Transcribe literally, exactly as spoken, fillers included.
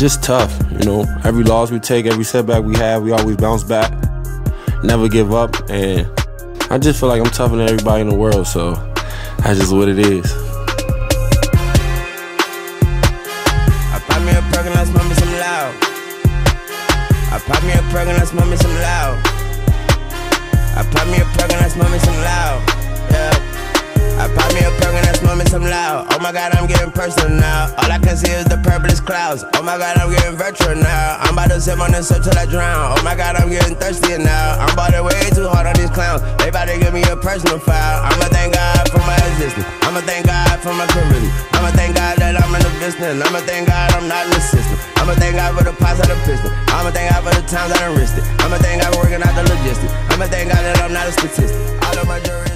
just tough, you know. Every loss we take, every setback we have, we always bounce back. Never give up, and I just feel like I'm tougher than everybody in the world, so that's just what it is. I pop me a perk and I smoke me some loud. I pop me a perk and I smoke me some loud. I pop me a perk and I smoke me some loud. Yeah. I pop me a perk and I smoke me some loud. Oh my God, I'm getting personal now. All I can see is the purplest clouds. Oh my God, I'm getting virtual now. I'm about to sip on this sip till I drown. Oh my God, I'm getting thirsty now. I'm about to way too hard on these clowns. They about to give me a personal foul. I'ma thank God for my existence. I'ma thank God for my charisma. I'ma thank God that I'm in the business. I'ma thank God I'm not in the system. I'ma thank God for the pots of the pistol. I'ma thank God for the times I done risked it. I'ma thank God for working out the logistics. I'ma thank God that I'm not a statistic. All of my jury